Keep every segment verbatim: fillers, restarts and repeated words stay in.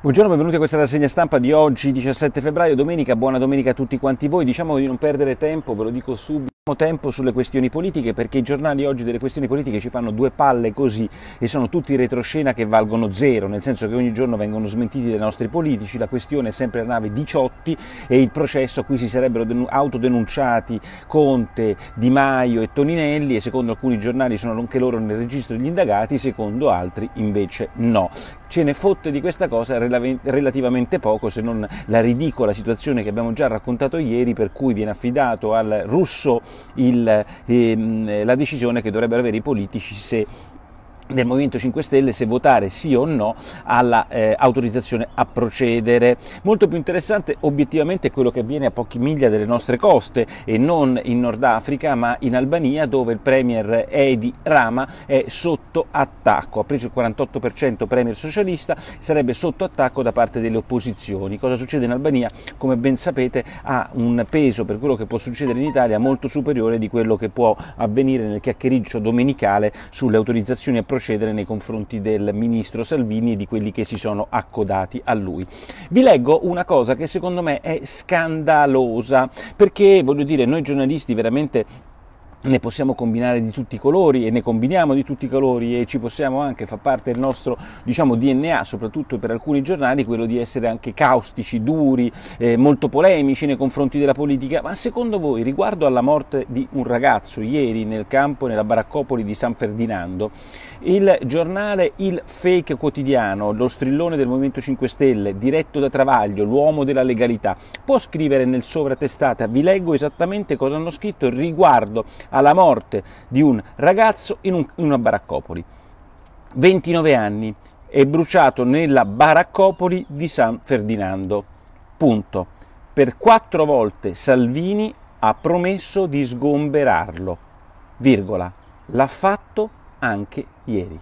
Buongiorno, benvenuti a questa rassegna stampa di oggi, diciassette febbraio, domenica. Buona domenica a tutti quanti voi. Diciamo di non perdere tempo, ve lo dico subito, tempo sulle questioni politiche, perché i giornali oggi delle questioni politiche ci fanno due palle così e sono tutti retroscena che valgono zero, nel senso che ogni giorno vengono smentiti dai nostri politici. La questione è sempre la nave Diciotti e il processo a cui si sarebbero autodenunciati Conte, Di Maio e Toninelli, e secondo alcuni giornali sono anche loro nel registro degli indagati, secondo altri invece no. Ce ne fotte di questa cosa relativamente poco, se non la ridicola situazione che abbiamo già raccontato ieri, per cui viene affidato al russo il, ehm, la decisione che dovrebbero avere i politici se del Movimento cinque Stelle se votare sì o no alla eh, autorizzazione a procedere. Molto più interessante obiettivamente è quello che avviene a poche miglia dalle nostre coste e non in Nord Africa ma in Albania, dove il premier Edi Rama è sotto attacco, ha preso il quarantotto per cento, premier socialista, sarebbe sotto attacco da parte delle opposizioni. Cosa succede in Albania? Come ben sapete ha un peso per quello che può succedere in Italia molto superiore di quello che può avvenire nel chiacchiericcio domenicale sulle autorizzazioni a procedere nei confronti del ministro Salvini e di quelli che si sono accodati a lui. Vi leggo una cosa che secondo me è scandalosa, perché voglio dire, noi giornalisti veramente ne possiamo combinare di tutti i colori e ne combiniamo di tutti i colori, e ci possiamo anche, fa parte del nostro, diciamo, D N A, soprattutto per alcuni giornali, quello di essere anche caustici, duri, eh, molto polemici nei confronti della politica. Ma secondo voi, riguardo alla morte di un ragazzo ieri nel campo, nella baraccopoli di San Ferdinando, il giornale Il Fake Quotidiano, lo strillone del Movimento cinque Stelle, diretto da Travaglio, l'uomo della legalità, può scrivere nel sovratestata, vi leggo esattamente cosa hanno scritto riguardo alla morte di un ragazzo in, un, in una baraccopoli. ventinove anni, è bruciato nella baraccopoli di San Ferdinando. Punto. Per quattro volte Salvini ha promesso di sgomberarlo. Virgola. L'ha fatto anche ieri.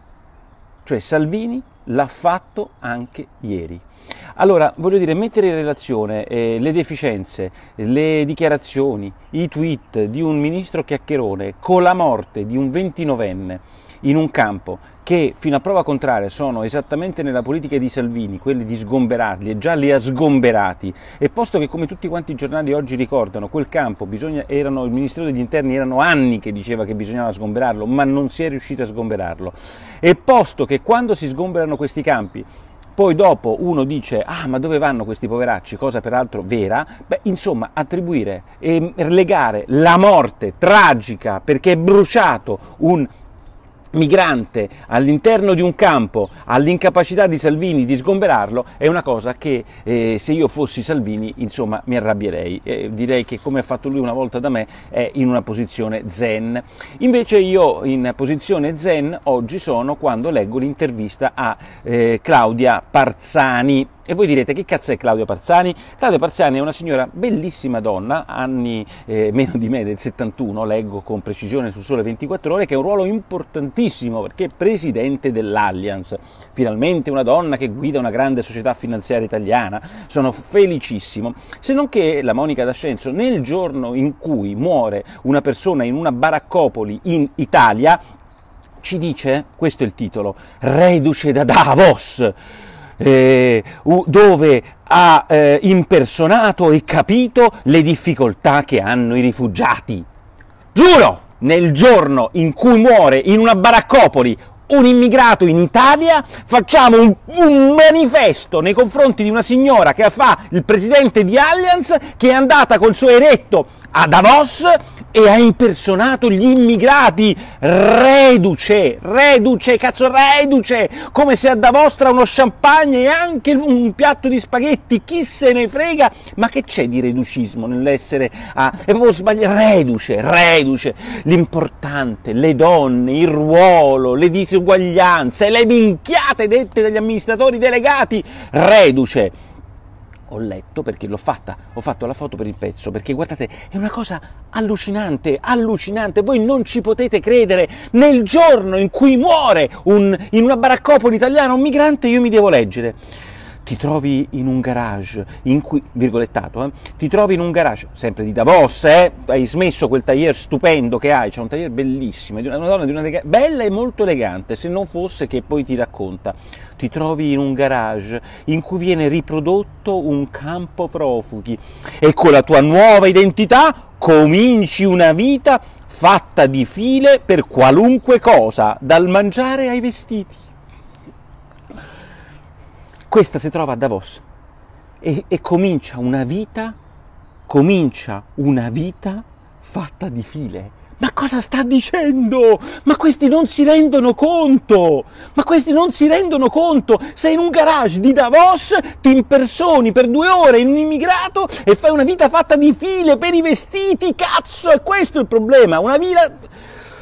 Cioè Salvini l'ha fatto anche ieri. Allora, voglio dire, mettere in relazione eh, le deficienze, le dichiarazioni, i tweet di un ministro chiacchierone con la morte di un ventinovenne in un campo che fino a prova contraria sono esattamente nella politica di Salvini, quelli di sgomberarli, e già li ha sgomberati, e posto che, come tutti quanti i giornali oggi ricordano, quel campo bisogna, erano, il Ministero degli Interni erano anni che diceva che bisognava sgomberarlo, ma non si è riuscito a sgomberarlo, e posto che quando si sgomberano questi campi poi dopo uno dice, ah, ma dove vanno questi poveracci, cosa peraltro vera, beh, insomma, attribuire e legare la morte tragica perché è bruciato un migrante all'interno di un campo all'incapacità di Salvini di sgomberarlo è una cosa che eh, se io fossi Salvini, insomma, mi arrabbierei. Eh, direi che, come ha fatto lui una volta da me, è in una posizione zen. Invece io in posizione zen oggi sono quando leggo l'intervista a eh, Claudia Parzani. E voi direte, che cazzo è Claudia Parzani? Claudia Parzani è una signora, bellissima donna, anni eh, meno di me, del settantuno, leggo con precisione su Sole ventiquattro Ore, che è un ruolo importantissimo perché è presidente dell'Allianz. Finalmente una donna che guida una grande società finanziaria italiana, sono felicissimo. Se non che la Monica D'Ascenso, nel giorno in cui muore una persona in una baraccopoli in Italia, ci dice, questo è il titolo, reduce da Davos, Eh, dove ha eh, impersonato e capito le difficoltà che hanno i rifugiati. Giuro, nel giorno in cui muore in una baraccopoli un immigrato in Italia, facciamo un, un manifesto nei confronti di una signora che fa il presidente di Allianz, che è andata col suo eretto a Davos e ha impersonato gli immigrati. Reduce, reduce, cazzo reduce, come se a Davos tra uno champagne e anche un piatto di spaghetti, chi se ne frega, ma che c'è di reducismo nell'essere a... è proprio sbagliato, reduce, reduce, l'importante, le donne, il ruolo, le disuguaglianze, le minchiate dette dagli amministratori delegati, reduce. Ho letto, perché l'ho fatta, ho fatto la foto per il pezzo, perché guardate, è una cosa allucinante, allucinante, voi non ci potete credere, nel giorno in cui muore un, in una baraccopoli italiana un migrante, io mi devo leggere. ti trovi in un garage, in cui, virgolettato, eh, ti trovi in un garage, sempre di Davos, eh, hai smesso quel tailleur stupendo che hai, c'è un tailleur bellissimo, di una, una donna di una bella e molto elegante, se non fosse che poi ti racconta, ti trovi in un garage in cui viene riprodotto un campo profughi e con la tua nuova identità cominci una vita fatta di file per qualunque cosa, dal mangiare ai vestiti. Questa si trova a Davos e, e comincia una vita, comincia una vita fatta di file. Ma cosa sta dicendo? Ma questi non si rendono conto! Ma questi non si rendono conto! Sei in un garage di Davos, ti impersoni per due ore in un immigrato e fai una vita fatta di file per i vestiti, cazzo! E questo è il problema, una vita...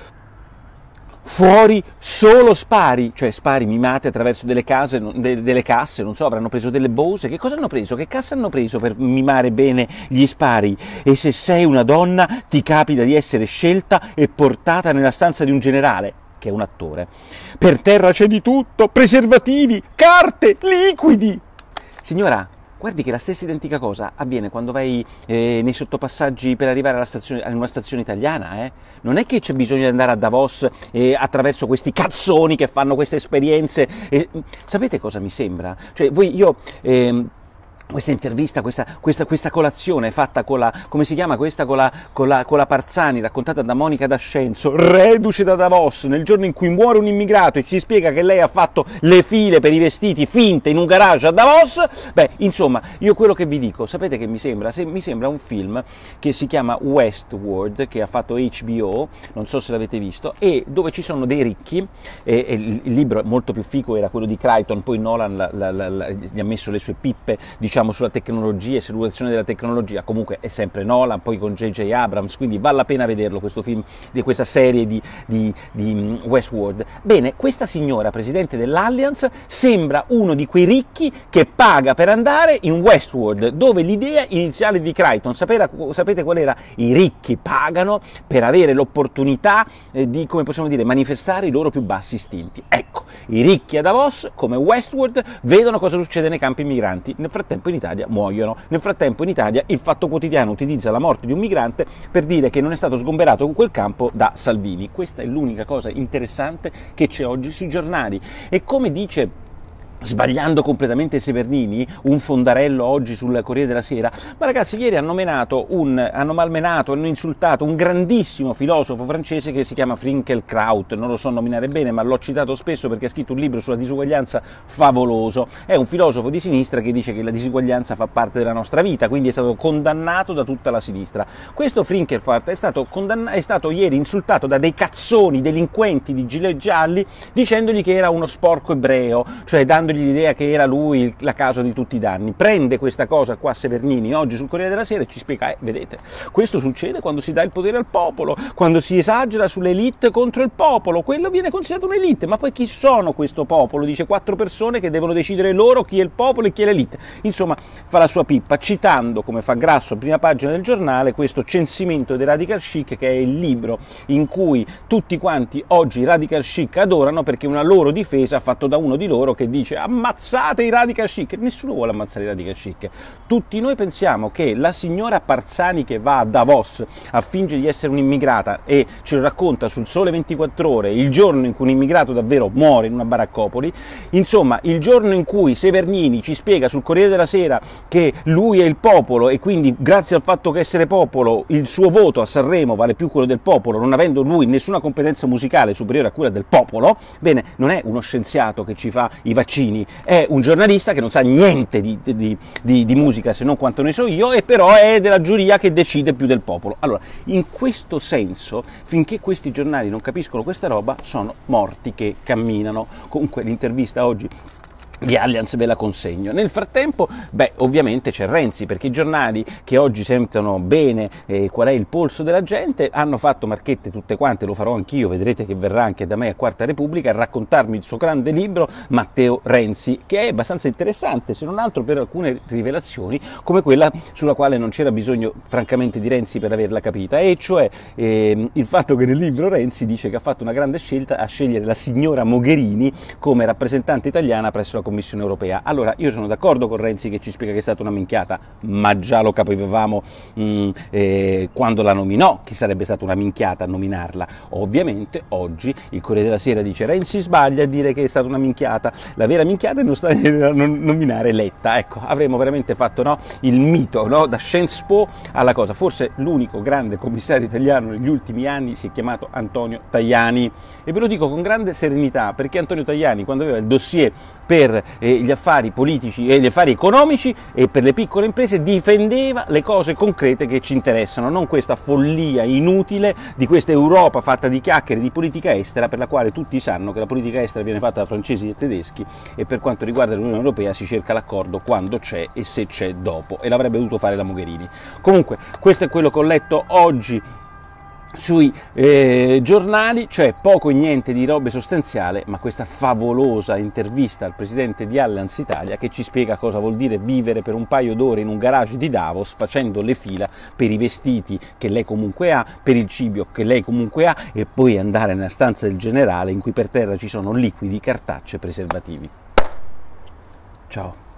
Fuori solo spari, cioè spari mimate attraverso delle case, de, delle casse, non so, avranno preso delle Bose, che cosa hanno preso? Che cassa hanno preso per mimare bene gli spari? E se sei una donna ti capita di essere scelta e portata nella stanza di un generale, che è un attore. Per terra c'è di tutto, preservativi, carte, liquidi. Signora, guardi che la stessa identica cosa avviene quando vai eh, nei sottopassaggi per arrivare alla stazione, in una stazione italiana, eh? Non è che c'è bisogno di andare a Davos eh, attraverso questi cazzoni che fanno queste esperienze. Eh, sapete cosa mi sembra? Cioè, voi, io... Eh, questa intervista, questa, questa, questa colazione fatta con la, come si chiama questa, con la, con, la, con la Parzani, raccontata da Monica D'Ascenzo, reduce da Davos, nel giorno in cui muore un immigrato e ci spiega che lei ha fatto le file per i vestiti finte in un garage a Davos, beh, insomma, io quello che vi dico, sapete che mi sembra? Se, mi sembra un film che si chiama Westworld, che ha fatto H B O, non so se l'avete visto, e dove ci sono dei ricchi, e, e il, il libro molto più figo era quello di Crichton, poi Nolan la, la, la, la, gli ha messo le sue pippe, diciamo, sulla tecnologia e sull'evoluzione della tecnologia, comunque è sempre Nolan, poi con J J Abrams, quindi vale la pena vederlo questo film, di questa serie di, di, di Westworld. Bene, questa signora, presidente dell'Allianz, sembra uno di quei ricchi che paga per andare in Westworld, dove l'idea iniziale di Crichton, sapete, sapete qual era? I ricchi pagano per avere l'opportunità eh, di, come possiamo dire, manifestare i loro più bassi istinti. Ecco, i ricchi a Davos, come Westworld, vedono cosa succede nei campi migranti, nel frattempo in Italia muoiono. Nel frattempo in Italia il Fatto Quotidiano utilizza la morte di un migrante per dire che non è stato sgomberato quel campo da Salvini. Questa è l'unica cosa interessante che c'è oggi sui giornali. E come dice, sbagliando completamente Severnini, un fondarello oggi sul Corriere della Sera, ma ragazzi, ieri hanno menato un, hanno malmenato, hanno insultato un grandissimo filosofo francese che si chiama Finkielkraut, non lo so nominare bene, ma l'ho citato spesso perché ha scritto un libro sulla disuguaglianza favoloso. È un filosofo di sinistra che dice che la disuguaglianza fa parte della nostra vita, quindi è stato condannato da tutta la sinistra. Questo Finkielkraut è stato, condannato, è stato ieri insultato da dei cazzoni delinquenti di gilet gialli dicendogli che era uno sporco ebreo, cioè dando l'idea che era lui la causa di tutti i danni. Prende questa cosa qua Severnini oggi sul Corriere della Sera e ci spiega, eh, vedete, questo succede quando si dà il potere al popolo, quando si esagera sull'elite contro il popolo, quello viene considerato un'elite, ma poi chi sono questo popolo? Dice quattro persone che devono decidere loro chi è il popolo e chi è l'elite. Insomma, fa la sua pippa, citando, come fa Grasso a prima pagina del giornale, questo censimento dei radical chic, che è il libro in cui tutti quanti oggi i radical chic adorano, perché una loro difesa fatto da uno di loro che dice ammazzate i radical chic. Nessuno vuole ammazzare i radical chic. Tutti noi pensiamo che la signora Parzani che va a Davos a fingere di essere un'immigrata e ce lo racconta sul Sole ventiquattro Ore, il giorno in cui un immigrato davvero muore in una baraccopoli, insomma il giorno in cui Severnini ci spiega sul Corriere della Sera che lui è il popolo e quindi grazie al fatto che essere popolo il suo voto a Sanremo vale più quello del popolo, non avendo lui nessuna competenza musicale superiore a quella del popolo, bene, non è uno scienziato che ci fa i vaccini, è un giornalista che non sa niente di, di, di, di musica se non quanto ne so io, e però è della giuria che decide più del popolo. Allora, in questo senso, finché questi giornali non capiscono questa roba, sono morti che camminano. Comunque l'intervista oggi di Allianz ve la consegno. Nel frattempo, beh, ovviamente c'è Renzi, perché i giornali che oggi sentono bene eh, qual è il polso della gente hanno fatto marchette tutte quante, lo farò anch'io, vedrete che verrà anche da me a Quarta Repubblica a raccontarmi il suo grande libro Matteo Renzi, che è abbastanza interessante, se non altro per alcune rivelazioni, come quella sulla quale non c'era bisogno francamente di Renzi per averla capita, e cioè eh, il fatto che nel libro Renzi dice che ha fatto una grande scelta a scegliere la signora Mogherini come rappresentante italiana presso la Commissione europea. Allora, io sono d'accordo con Renzi che ci spiega che è stata una minchiata, ma già lo capivamo mh, eh, quando la nominò, che sarebbe stata una minchiata a nominarla. Ovviamente oggi il Corriere della Sera dice Renzi sbaglia a dire che è stata una minchiata, la vera minchiata è non sta a nominare Letta. Ecco, avremmo veramente fatto, no, il mito, no, da Sciences Po alla cosa. Forse l'unico grande commissario italiano negli ultimi anni si è chiamato Antonio Tajani, e ve lo dico con grande serenità, perché Antonio Tajani, quando aveva il dossier per eh, gli affari politici e gli affari economici e per le piccole imprese, difendeva le cose concrete che ci interessano, non questa follia inutile di questa Europa fatta di chiacchiere di politica estera, per la quale tutti sanno che la politica estera viene fatta da francesi e tedeschi, e per quanto riguarda l'Unione Europea si cerca l'accordo quando c'è e se c'è dopo, e l'avrebbe dovuto fare la Mogherini. Comunque, questo è quello che ho letto oggi sui eh, giornali, cioè poco e niente di robe sostanziale, ma questa favolosa intervista al presidente di Allianz Italia che ci spiega cosa vuol dire vivere per un paio d'ore in un garage di Davos facendo le fila per i vestiti che lei comunque ha, per il cibo che lei comunque ha, e poi andare nella stanza del generale in cui per terra ci sono liquidi, cartacce e preservativi. Ciao.